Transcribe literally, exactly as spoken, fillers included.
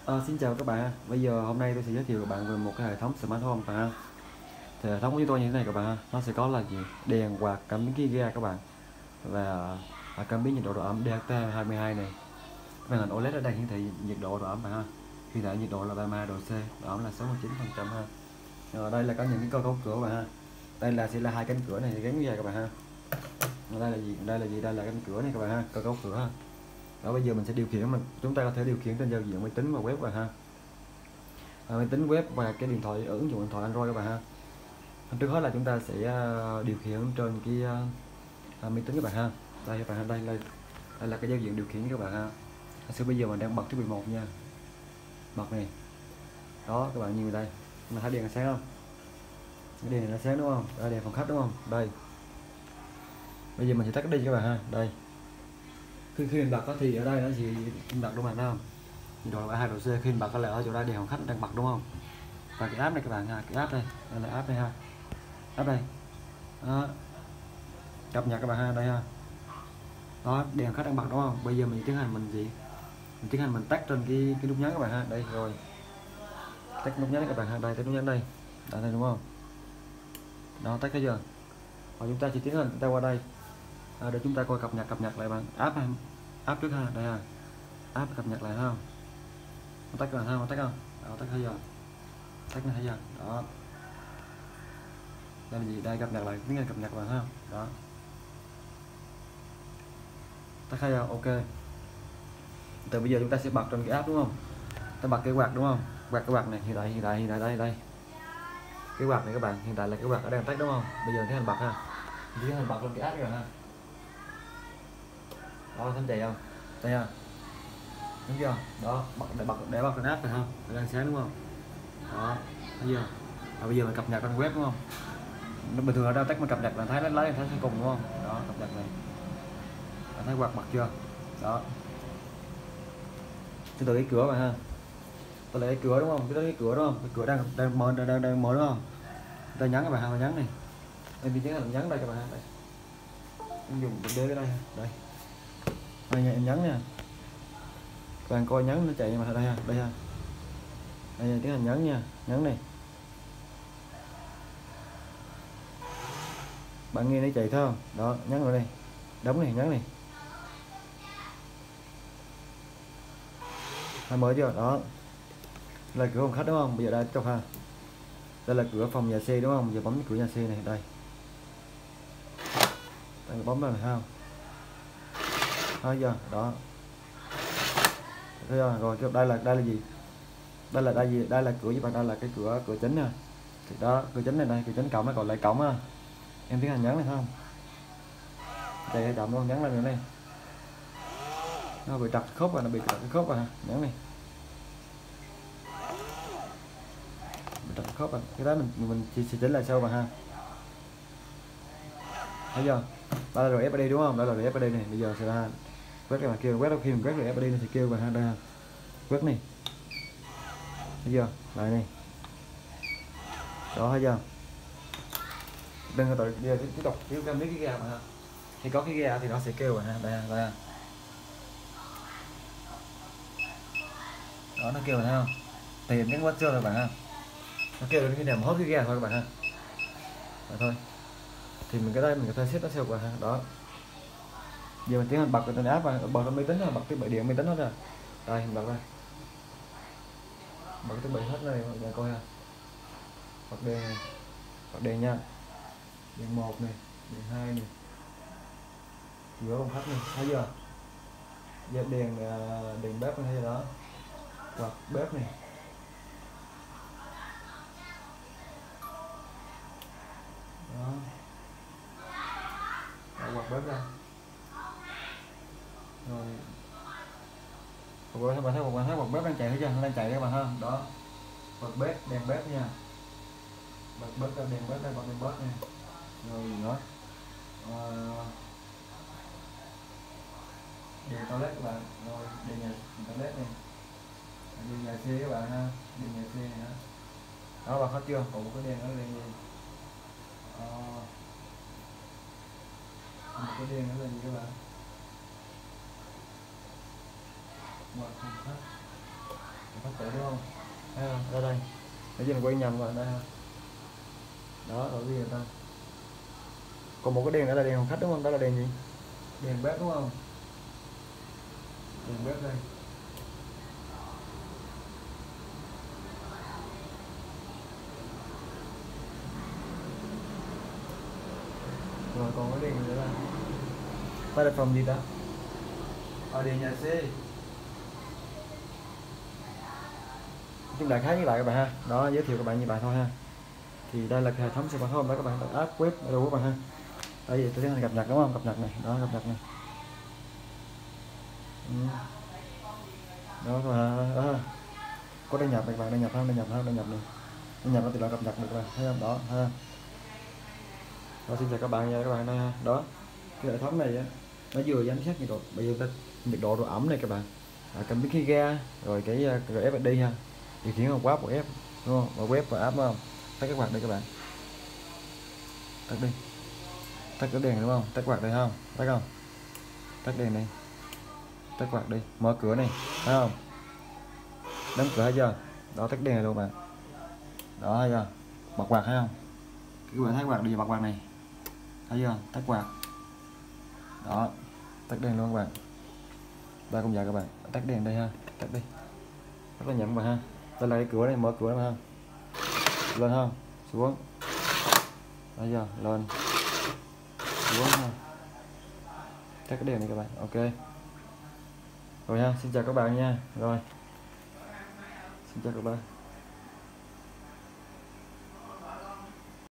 Ờ, Xin chào các bạn. Bây giờ hôm nay tôi sẽ giới thiệu các bạn về một cái hệ thống smart home các bạn ha. Thì hệ thống của chúng tôi như thế này các bạn ha. Nó sẽ có là gì? Đèn quạt, cảm biến khí ga các bạn. Và à, cảm biến nhiệt độ độ ẩm đê hát tê hai mươi hai này. Màn hình ô lét ở đây hiển thị nhiệt độ độ ẩm bạn ha. Hiện tại nhiệt độ là ba mươi hai độ C, độ ẩm là sáu mươi chín phần trăm ha. Rồi đây là có những cái cơ cấu cửa bạn ha. Đây là sẽ là hai cánh cửa này gắn với các bạn ha. Rồi đây là gì? Đây là gì? Đây là cánh cửa này các bạn ha, cơ cấu cửa ha. Đó, bây giờ mình sẽ điều khiển, mình chúng ta có thể điều khiển trên giao diện máy tính và web bạn ha. À, máy tính web và cái điện thoại, ứng dụng điện thoại Android các bạn ha. Trước hết là chúng ta sẽ uh, điều khiển trên cái uh, máy tính các bạn ha. Đây các bạn ha, đây, đây đây là cái giao diện điều khiển các bạn ha. Sau bây giờ mình đang bật thiết bị một nha, bật này. Đó các bạn nhìn đây, mà thấy đèn sáng không? Cái đèn này nó sáng đúng không? Đây đèn phòng khách đúng không? Đây. Bây giờ mình sẽ tắt cái đi các bạn ha. Đây. Khi khi mình bật có thì ở đây nó gì bật đúng không? Thấy không? Nhiệt độ là ba mươi hai độ C. Khi mình bật là ở chỗ đây đèn phòng khách đang bật đúng không? Và cái app này các bạn ha, cái app đây, đây là app đây ha, app đây. Đó. Cập nhật các bạn ha, đây ha. Đó, đèn khách đang bật đúng không? Bây giờ mình tiến hành mình gì? Mình tiến hành mình tắt trên cái cái nút nhấn các bạn ha, đây rồi. Tắt nút nhấn các bạn ha, đây tắt nút nhấn đây. Đây, đây đúng không? Đó, tắt cái chưa? Và chúng ta chỉ tiến hành chúng ta qua đây à, để chúng ta coi cập nhật cập nhật lại bạn app ha. App trước ha, đây ha. App cập nhật lại không? Tắt các bạn ha, tắt không? Đó, tắt thấy chưa? Tắt thấy chưa? Đó. Đây là gì? Đây cập nhật lại, tiếng Anh cập nhật bạn ha. Đó. Tắt thấy chưa? Ok. Từ bây giờ chúng ta sẽ bật trên cái app đúng không? Ta bật cái quạt đúng không? Quạt cái quạt này hiện tại hiện tại hiện tại đây đây. Cái quạt này các bạn, hiện tại là cái quạt ở đang tắt đúng không? Bây giờ tiến hành bật ha. Tiến hành bật lên cái app rồi ha. Đó, thấy chạy không? Đây ha. Đúng chưa? Đó, bật để bật để bật cái app này không? Đang sáng đúng không? Đó, thấy chưa? À, bây giờ mình cập nhật trên web đúng không? Nó bình thường ở đâu tắt mình cập nhật là thấy nó lấy thấy cùng đúng không? Đó, cập nhật này. Bạn thấy quạt bật chưa? Đó. Từ từ cái cửa mà ha. Tôi lấy cái cửa đúng không? Cái đó cái cửa đúng không? Cái cửa đang đang mở đang đang, đang mở đúng không? Ta nhấn các bạn ha, nhấn này. Em đi tiến hành nhấn đây các bạn ha. Đây. Em dùng đế cái đây, đây. Đây nha, em nhấn nha. Các bạn coi nhấn nó chạy mà đây ha, đây ha. Đây nha, tiến hành nhấn nha, nhấn này. Bạn nghe nó chạy thấy không? Đó, nhấn vào đây. Đóng này, nhấn này. Hai mở chưa? Đó. Đây là cửa phòng khách đúng không? Bây giờ đây tiếp tục ha. Đây là cửa phòng nhà xe đúng không? Giờ bấm cái cửa nhà xe này đây. Đây bấm vào này không? Thấy chưa? Đó. Thấy chưa? Rồi đây là đây là gì? Đây là đây gì? Đây là cửa với bạn, đây là cái cửa cửa chính nè. Thì đó, cửa chính này này, cửa chính cộng nó còn lại cộng ha. Em tiến hành nhấn này không? Đây hay chậm luôn, nhấn lên nữa này. Nó bị trật khớp và nó bị trật cái khớp à, nhấn này. Bị trật khớp à. Cái đó mình mình chỉ sẽ chỉnh lại sau mà ha. Thấy chưa? Đây là rồi ép pê đê đúng không? Đây là rồi ép pê đê này, bây giờ sẽ ra quét cái mà kêu quét khi mình quét rồi ép pê đê nó sẽ kêu vào ha, đây ha. Quét này. Thấy chưa? Lại này. Đó thấy chưa? Đừng có tự giờ tiếp tục thiếu cái mấy cái ga mà ha. Khi có cái ga thì nó sẽ kêu vào ha, đây ha, đây ha. Đó nó kêu vào thấy không? Tiền cái quét chưa rồi bạn ha. Nó kêu đến khi nào mà hết cái ga thôi các bạn ha. Vậy thôi. Thì mình cái đây mình có thể set nó theo qua ha. Đó. Giờ mình tiến hành bật trên app và bật trên máy tính là bật cái bệ điện máy tính hết rồi. Đây mình bật đây. Bật cái bệ hết này mọi người coi ha. Bật đèn này. Bật đèn nha. Đèn một này, đèn hai này. Giữa phòng khách này, thấy chưa? Giờ đèn đèn bếp này thấy đó. Quạt bếp này. Đó. Đó, quạt bếp ra. Rồi các bạn thấy một bạn thấy quạt bếp đang chạy thấy chưa? Nó đang chạy các bạn ha. Đó. Quạt bếp, đèn bếp nha. Bật bếp ra, đèn bếp đây, bật đèn bếp nha. Rồi nữa. À, đèn toilet các bạn, rồi đèn nhà toilet này, đèn nhà xe các bạn ha, đèn nhà xe này ha. Đó bật hết chưa? Còn một cái đèn nữa là gì? À, một cái đèn nữa là gì các bạn? Quạt phòng khách, phòng khách Đấy, đúng không? Thấy không? Ra đây cái gì mình quay nhầm vào đây ha. Đó, ở ghi người ta. Còn một cái đèn nữa là đèn phòng khách đúng không? Đó là đèn gì? Đèn bếp đúng không? Đèn bếp đây. Rồi còn cái đèn nữa là đây là phòng gì ta? Ở đèn nhà xe. Chúng đại khái như vậy các bạn ha. Đó, giới thiệu các bạn như vậy thôi ha. Thì đây là hệ thống smart home đó các bạn, app web đủ các bạn ha. Đây tôi tiến hành cập nhật đúng không? Cập nhật này, đó cập nhật này. Ừ. Đó rồi ha. Đó. Có đăng nhập này các bạn, đăng nhập không? Đăng nhập không? Đăng nhập này. Đăng nhập nó tự động cập nhật được các bạn, thấy không? Đó ha. Đó, xin chào các bạn nha các bạn đây ha. Đó. Cái hệ thống này á nó vừa giám sát nhiệt độ, bây giờ ta nhiệt độ độ ẩm này các bạn. À, cảm biến khí ga, rồi cái rồi ép đê ha. Điều khiển bằng web của ép đúng không? Và web và app đúng không? Tắt các bạn đây các bạn. Tắt đi. Tắt cái đèn đúng không? Tắt quạt đây không? Tắt không? Tắt đèn này. Tắt quạt đi, mở cửa này, thấy không? Đóng cửa hay chưa? Đó, tắt đèn này luôn bạn. Đó, thấy chưa? Bật quạt thấy không? Các bạn thấy quạt đi, bật quạt này. Thấy chưa? Tắt quạt. Đó, tắt đèn luôn các bạn. Đây cũng vậy các bạn, tắt đèn đây ha, tắt đi. Rất là nhậm bạn ha. Đây là cái cửa này, mở cửa ha. Lên không? Xuống. Thấy chưa? Lên. Xuống ha. Tắt cái đèn này các bạn. Ok. Rồi ha, xin chào các bạn nha. Rồi. Xin chào các bạn.